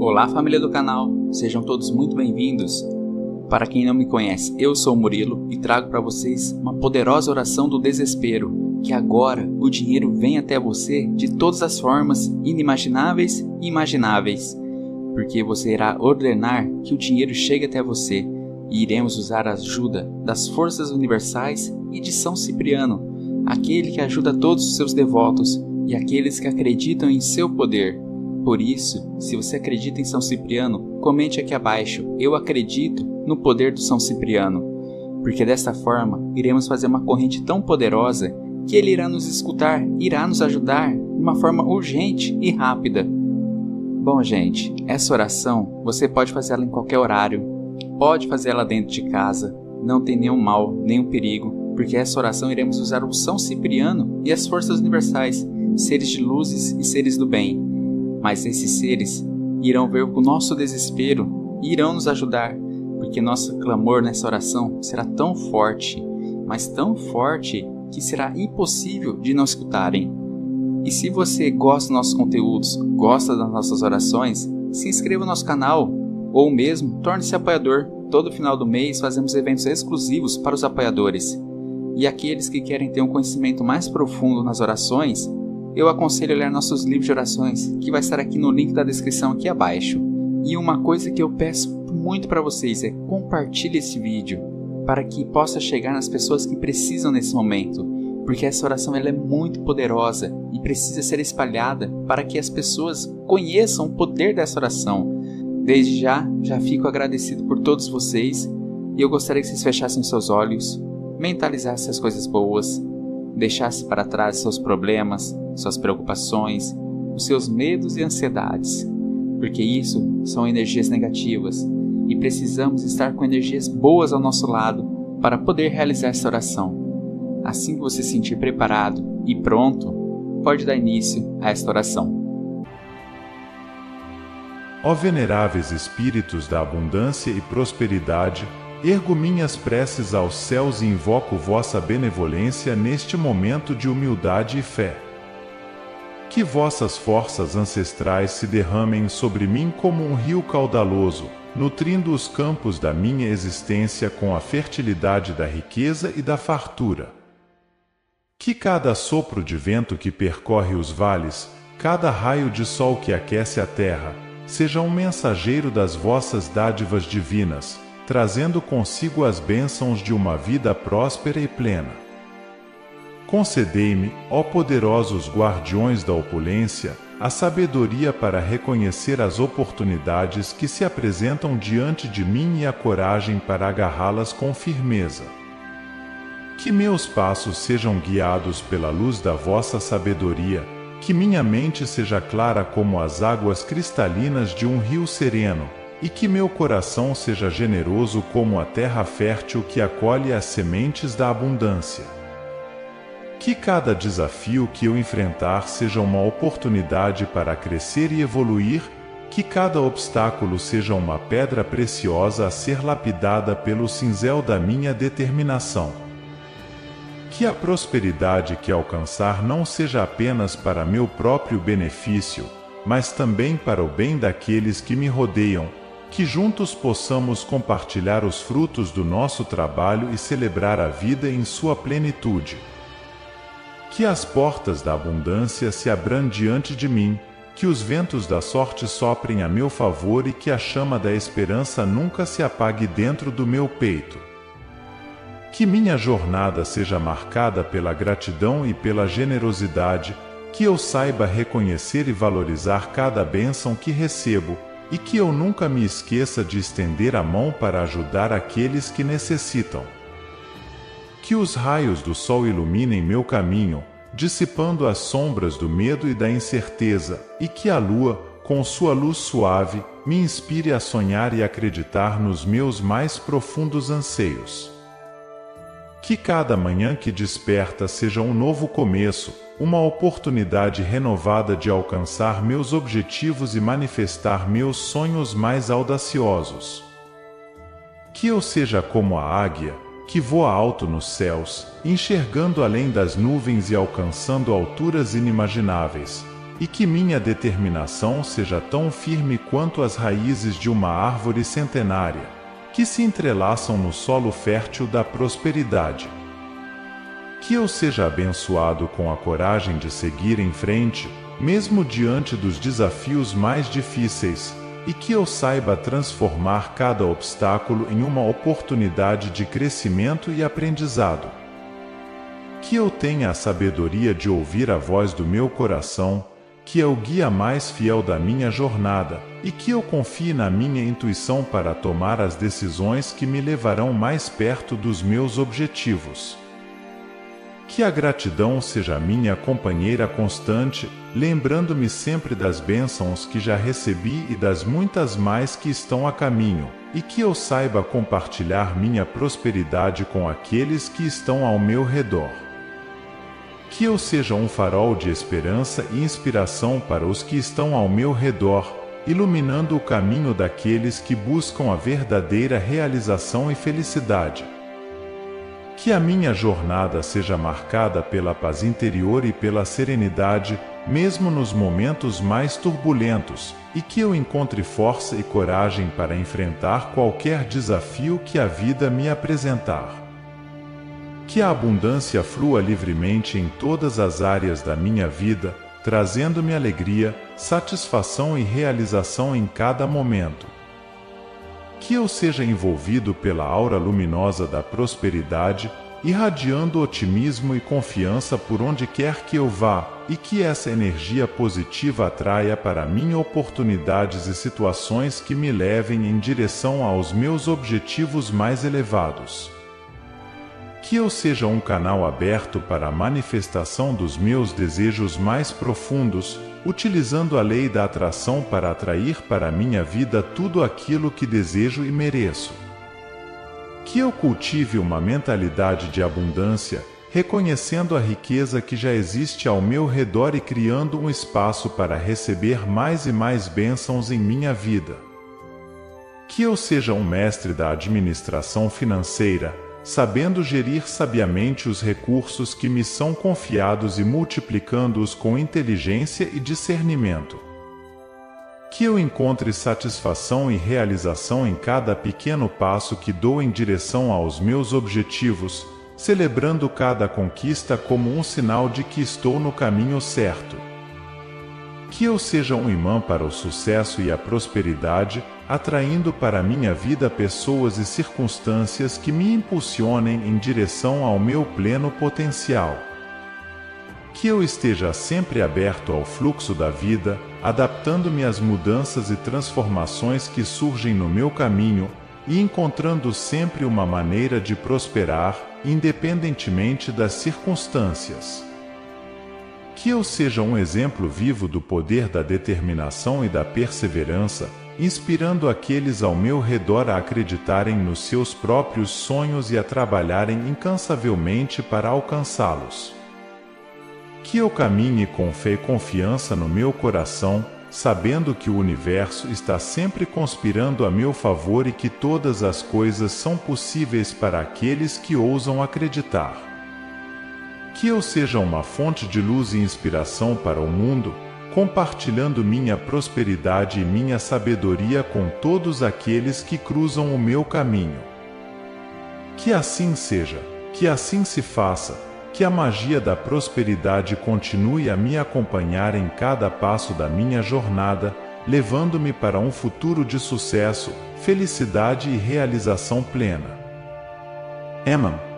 Olá, família do canal, sejam todos muito bem-vindos. Para quem não me conhece, eu sou o Murilo e trago para vocês uma poderosa oração do desespero, que agora o dinheiro vem até você de todas as formas inimagináveis e imagináveis, porque você irá ordenar que o dinheiro chegue até você e iremos usar a ajuda das forças universais e de São Cipriano, aquele que ajuda todos os seus devotos e aqueles que acreditam em seu poder. Por isso, se você acredita em São Cipriano, comente aqui abaixo, eu acredito no poder do São Cipriano, porque desta forma iremos fazer uma corrente tão poderosa que ele irá nos escutar, irá nos ajudar de uma forma urgente e rápida. Bom, gente, essa oração você pode fazer ela em qualquer horário, pode fazer ela dentro de casa, não tem nenhum mal, nenhum perigo, porque essa oração iremos usar o São Cipriano e as forças universais, seres de luzes e seres do bem. Mas esses seres irão ver o nosso desespero e irão nos ajudar, porque nosso clamor nessa oração será tão forte, mas tão forte, que será impossível de não escutarem. E se você gosta dos nossos conteúdos, gosta das nossas orações, se inscreva no nosso canal, ou mesmo torne-se apoiador. Todo final do mês fazemos eventos exclusivos para os apoiadores. E aqueles que querem ter um conhecimento mais profundo nas orações, eu aconselho a ler nossos livros de orações, que vai estar aqui no link da descrição aqui abaixo. E uma coisa que eu peço muito para vocês é compartilhe esse vídeo, para que possa chegar nas pessoas que precisam nesse momento, porque essa oração ela é muito poderosa e precisa ser espalhada para que as pessoas conheçam o poder dessa oração. Desde já fico agradecido por todos vocês e eu gostaria que vocês fechassem seus olhos, mentalizassem as coisas boas, deixassem para trás seus problemas, suas preocupações, os seus medos e ansiedades, porque isso são energias negativas e precisamos estar com energias boas ao nosso lado para poder realizar essa oração. Assim que você se sentir preparado e pronto, pode dar início a esta oração. Ó veneráveis espíritos da abundância e prosperidade, ergo minhas preces aos céus e invoco vossa benevolência neste momento de humildade e fé. Que vossas forças ancestrais se derramem sobre mim como um rio caudaloso, nutrindo os campos da minha existência com a fertilidade da riqueza e da fartura. Que cada sopro de vento que percorre os vales, cada raio de sol que aquece a terra, seja um mensageiro das vossas dádivas divinas, trazendo consigo as bênçãos de uma vida próspera e plena. Concedei-me, ó poderosos guardiões da opulência, a sabedoria para reconhecer as oportunidades que se apresentam diante de mim e a coragem para agarrá-las com firmeza. Que meus passos sejam guiados pela luz da vossa sabedoria, que minha mente seja clara como as águas cristalinas de um rio sereno, e que meu coração seja generoso como a terra fértil que acolhe as sementes da abundância. Que cada desafio que eu enfrentar seja uma oportunidade para crescer e evoluir, que cada obstáculo seja uma pedra preciosa a ser lapidada pelo cinzel da minha determinação. Que a prosperidade que alcançar não seja apenas para meu próprio benefício, mas também para o bem daqueles que me rodeiam, que juntos possamos compartilhar os frutos do nosso trabalho e celebrar a vida em sua plenitude. Que as portas da abundância se abram diante de mim, que os ventos da sorte soprem a meu favor e que a chama da esperança nunca se apague dentro do meu peito. Que minha jornada seja marcada pela gratidão e pela generosidade, que eu saiba reconhecer e valorizar cada bênção que recebo, e que eu nunca me esqueça de estender a mão para ajudar aqueles que necessitam. Que os raios do sol iluminem meu caminho, dissipando as sombras do medo e da incerteza, e que a lua, com sua luz suave, me inspire a sonhar e acreditar nos meus mais profundos anseios. Que cada manhã que desperta seja um novo começo, uma oportunidade renovada de alcançar meus objetivos e manifestar meus sonhos mais audaciosos. Que eu seja como a águia, que voa alto nos céus, enxergando além das nuvens e alcançando alturas inimagináveis, e que minha determinação seja tão firme quanto as raízes de uma árvore centenária, que se entrelaçam no solo fértil da prosperidade. Que eu seja abençoado com a coragem de seguir em frente, mesmo diante dos desafios mais difíceis, e que eu saiba transformar cada obstáculo em uma oportunidade de crescimento e aprendizado. Que eu tenha a sabedoria de ouvir a voz do meu coração, que é o guia mais fiel da minha jornada, e que eu confie na minha intuição para tomar as decisões que me levarão mais perto dos meus objetivos. Que a gratidão seja minha companheira constante, lembrando-me sempre das bênçãos que já recebi e das muitas mais que estão a caminho, e que eu saiba compartilhar minha prosperidade com aqueles que estão ao meu redor. Que eu seja um farol de esperança e inspiração para os que estão ao meu redor, iluminando o caminho daqueles que buscam a verdadeira realização e felicidade. Que a minha jornada seja marcada pela paz interior e pela serenidade, mesmo nos momentos mais turbulentos, e que eu encontre força e coragem para enfrentar qualquer desafio que a vida me apresentar. Que a abundância flua livremente em todas as áreas da minha vida, trazendo-me alegria, satisfação e realização em cada momento. Que eu seja envolvido pela aura luminosa da prosperidade, irradiando otimismo e confiança por onde quer que eu vá, e que essa energia positiva atraia para mim oportunidades e situações que me levem em direção aos meus objetivos mais elevados. Que eu seja um canal aberto para a manifestação dos meus desejos mais profundos, utilizando a lei da atração para atrair para minha vida tudo aquilo que desejo e mereço. Que eu cultive uma mentalidade de abundância, reconhecendo a riqueza que já existe ao meu redor e criando um espaço para receber mais e mais bênçãos em minha vida. Que eu seja um mestre da administração financeira, sabendo gerir sabiamente os recursos que me são confiados e multiplicando-os com inteligência e discernimento. Que eu encontre satisfação e realização em cada pequeno passo que dou em direção aos meus objetivos, celebrando cada conquista como um sinal de que estou no caminho certo. Que eu seja um imã para o sucesso e a prosperidade, atraindo para minha vida pessoas e circunstâncias que me impulsionem em direção ao meu pleno potencial. Que eu esteja sempre aberto ao fluxo da vida, adaptando-me às mudanças e transformações que surgem no meu caminho e encontrando sempre uma maneira de prosperar, independentemente das circunstâncias. Que eu seja um exemplo vivo do poder da determinação e da perseverança, inspirando aqueles ao meu redor a acreditarem nos seus próprios sonhos e a trabalharem incansavelmente para alcançá-los. Que eu caminhe com fé e confiança no meu coração, sabendo que o universo está sempre conspirando a meu favor e que todas as coisas são possíveis para aqueles que ousam acreditar. Que eu seja uma fonte de luz e inspiração para o mundo, compartilhando minha prosperidade e minha sabedoria com todos aqueles que cruzam o meu caminho. Que assim seja, que assim se faça, que a magia da prosperidade continue a me acompanhar em cada passo da minha jornada, levando-me para um futuro de sucesso, felicidade e realização plena. Emam.